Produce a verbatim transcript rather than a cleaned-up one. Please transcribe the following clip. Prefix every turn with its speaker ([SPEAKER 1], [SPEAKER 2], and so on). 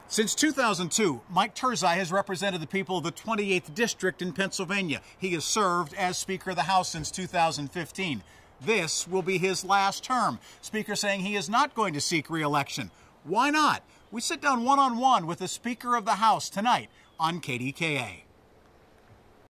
[SPEAKER 1] Since two thousand two, Mike Turzai has represented the people of the twenty-eighth District in Pennsylvania. He has served as Speaker of the House since two thousand fifteen. This will be his last term. Speaker saying he is not going to seek re-election. Why not? We sit down one-on-one with the Speaker of the House tonight on K D K A.